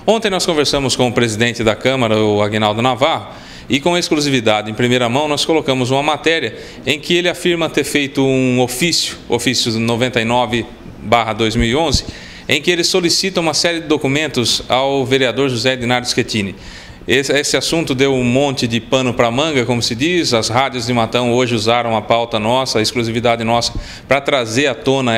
Ontem nós conversamos com o presidente da Câmara, o Aguinaldo Navarro, e com exclusividade, em primeira mão, nós colocamos uma matéria em que ele afirma ter feito um ofício 99/2011, em que ele solicita uma série de documentos ao vereador José Edinardo Schettini. Esse assunto deu um monte de pano para manga, como se diz. As rádios de Matão hoje usaram a pauta nossa, a exclusividade nossa, para trazer à tona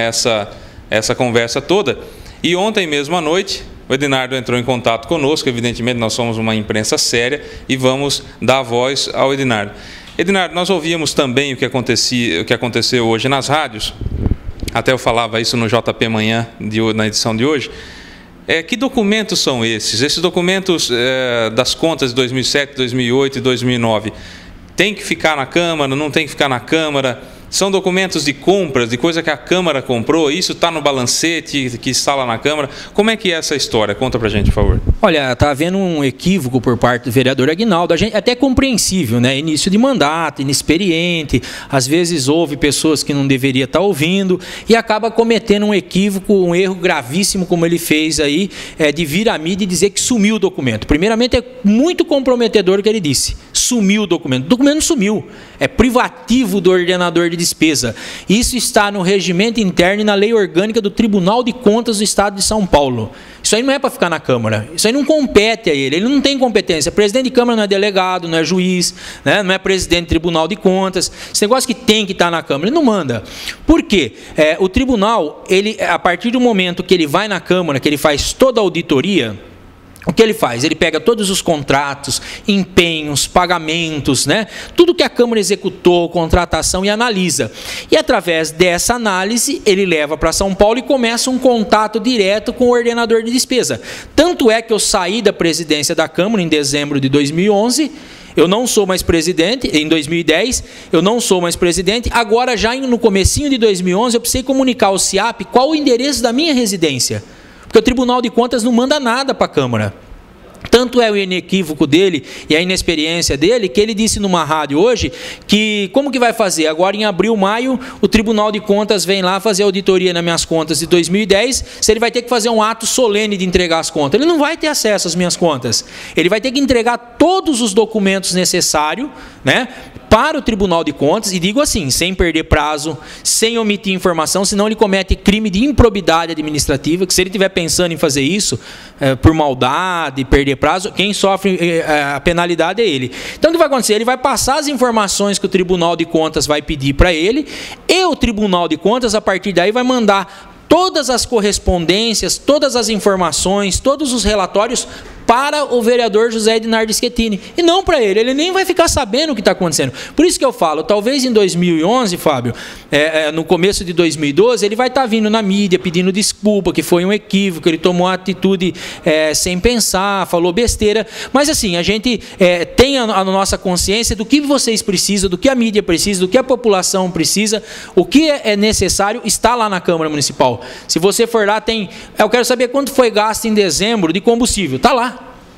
essa conversa toda. E ontem mesmo à noite, o Edinardo entrou em contato conosco. Evidentemente, nós somos uma imprensa séria e vamos dar voz ao Edinardo. Edinardo, nós ouvíamos também o que aconteceu hoje nas rádios. Até eu falava isso no JP Manhã, na edição de hoje. Que documentos são esses? Esses documentos das contas de 2007, 2008 e 2009, tem que ficar na Câmara, não tem que ficar na Câmara? São documentos de compras, de coisa que a Câmara comprou, isso está no balancete que está lá na Câmara. Como é que é essa história? Conta para a gente, por favor. Olha, está havendo um equívoco por parte do vereador Aguinaldo, até compreensível, né? Início de mandato, inexperiente, às vezes ouve pessoas que não deveria estar ouvindo e acaba cometendo um equívoco, um erro gravíssimo, como ele fez aí, de vir à mídia e dizer que sumiu o documento. Primeiramente, é muito comprometedor o que ele disse. Sumiu o documento. O documento não sumiu. É privativo do ordenador de despesa. Isso está no regimento interno e na lei orgânica do Tribunal de Contas do Estado de São Paulo. Isso aí não é para ficar na Câmara. Isso aí não compete a ele. Ele não tem competência. Presidente de Câmara não é delegado, não é juiz, né? Não é presidente do Tribunal de Contas. Esse negócio que tem que estar na Câmara, ele não manda. Por quê? O tribunal, a partir do momento que ele vai na Câmara, que ele faz toda a auditoria, o que ele faz? Ele pega todos os contratos, empenhos, pagamentos, né? Tudo que a Câmara executou, contratação, e analisa. E através dessa análise, ele leva para São Paulo e começa um contato direto com o ordenador de despesa. Tanto é que eu saí da presidência da Câmara em dezembro de 2011, eu não sou mais presidente, em 2010, eu não sou mais presidente, agora já no comecinho de 2011, eu precisei comunicar ao CIAP qual o endereço da minha residência. Porque o Tribunal de Contas não manda nada para a Câmara. Tanto é o inequívoco dele e a inexperiência dele, que ele disse numa rádio hoje que, como que vai fazer? Agora em abril, maio, o Tribunal de Contas vem lá fazer auditoria nas minhas contas de 2010, se ele vai ter que fazer um ato solene de entregar as contas. Ele não vai ter acesso às minhas contas. Ele vai ter que entregar todos os documentos necessários, né, para o Tribunal de Contas, e digo assim, sem perder prazo, sem omitir informação, senão ele comete crime de improbidade administrativa, que se ele estiver pensando em fazer isso, por maldade, perder prazo, quem sofre a penalidade é ele. Então o que vai acontecer? Ele vai passar as informações que o Tribunal de Contas vai pedir para ele, e o Tribunal de Contas, a partir daí, vai mandar todas as correspondências, todas as informações, todos os relatórios para o vereador José Edinardo Schettini, e não para ele. Ele nem vai ficar sabendo o que está acontecendo. Por isso que eu falo, talvez em 2011, Fábio, no começo de 2012, ele vai estar vindo na mídia pedindo desculpa, que foi um equívoco, ele tomou uma atitude sem pensar, falou besteira, mas assim, a gente tem a nossa consciência do que vocês precisam, do que a mídia precisa, do que a população precisa, o que é necessário está lá na Câmara Municipal. Se você for lá, eu quero saber quanto foi gasto em dezembro de combustível, está lá.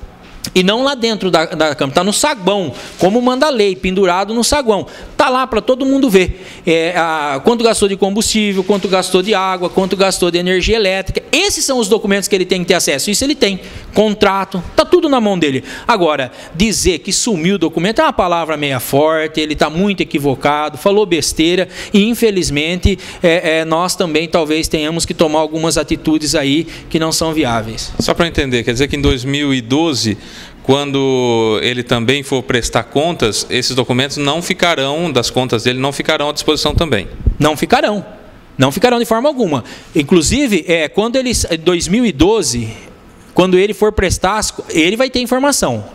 E não lá dentro da Câmara, está no saguão, como manda a lei, pendurado no saguão. Está lá para todo mundo ver quanto gastou de combustível, quanto gastou de água, quanto gastou de energia elétrica. Esses são os documentos que ele tem que ter acesso. Isso ele tem. Contrato, está tudo na mão dele. Agora, dizer que sumiu o documento é uma palavra meia forte, ele está muito equivocado, falou besteira e, infelizmente, nós também talvez tenhamos que tomar algumas atitudes aí que não são viáveis. Só para entender, quer dizer que em 2012... quando ele também for prestar contas, esses documentos não ficarão, das contas dele, não ficarão à disposição também? Não ficarão. Não ficarão de forma alguma. Inclusive, quando ele, 2012, quando ele for prestar, ele vai ter informação.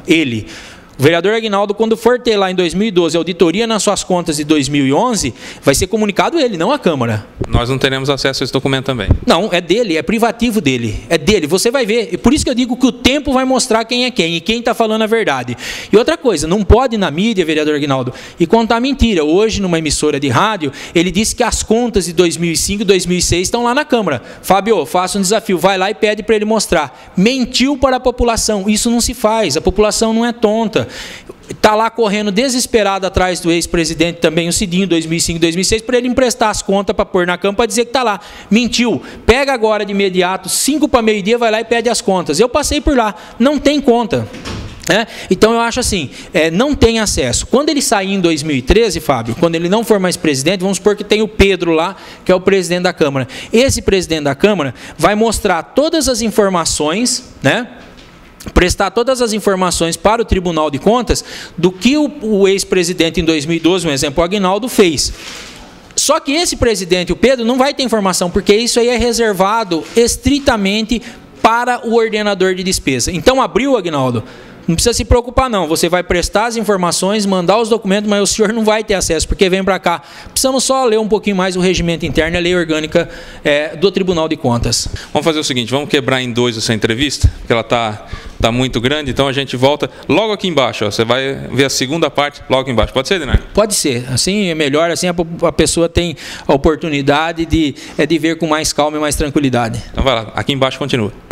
O vereador Aguinaldo, quando for ter lá em 2012 auditoria nas suas contas de 2011, vai ser comunicado ele, não a Câmara. Nós não teremos acesso a esse documento também? Não, é dele, é privativo dele. É dele, você vai ver. E por isso que eu digo que o tempo vai mostrar quem é quem e quem está falando a verdade. E outra coisa, não pode ir na mídia, vereador Aguinaldo, e contar mentira. Hoje, numa emissora de rádio, ele disse que as contas de 2005 e 2006 estão lá na Câmara. Fábio, faça um desafio, vai lá e pede para ele mostrar. Mentiu para a população, isso não se faz, a população não é tonta. está lá correndo desesperado atrás do ex-presidente também, o Cidinho, 2005, 2006, para ele emprestar as contas para pôr na cama, para dizer que está lá. Mentiu. Pega agora de imediato, 5 para meio-dia, vai lá e pede as contas. Eu passei por lá, não tem conta. Então eu acho assim, não tem acesso. Quando ele sair em 2013, Fábio, quando ele não for mais presidente, vamos supor que tem o Pedro lá, que é o presidente da Câmara. Esse presidente da Câmara vai mostrar todas as informações, prestar todas as informações para o Tribunal de Contas do que o ex-presidente em 2012, um exemplo, o Aguinaldo, fez. Só que esse presidente, o Pedro, não vai ter informação, porque isso aí é reservado estritamente para o ordenador de despesa. Então, abriu, Aguinaldo, não precisa se preocupar não, você vai prestar as informações, mandar os documentos, mas o senhor não vai ter acesso, porque vem para cá. Precisamos só ler um pouquinho mais o regimento interno e a lei orgânica do Tribunal de Contas. Vamos fazer o seguinte, vamos quebrar em 2 essa entrevista, porque ela está muito grande, então a gente volta logo aqui embaixo, ó, você vai ver a segunda parte logo aqui embaixo. Pode ser, Dinardo? Pode ser, assim é melhor, assim a pessoa tem a oportunidade de ver com mais calma e mais tranquilidade. Então vai lá, aqui embaixo continua.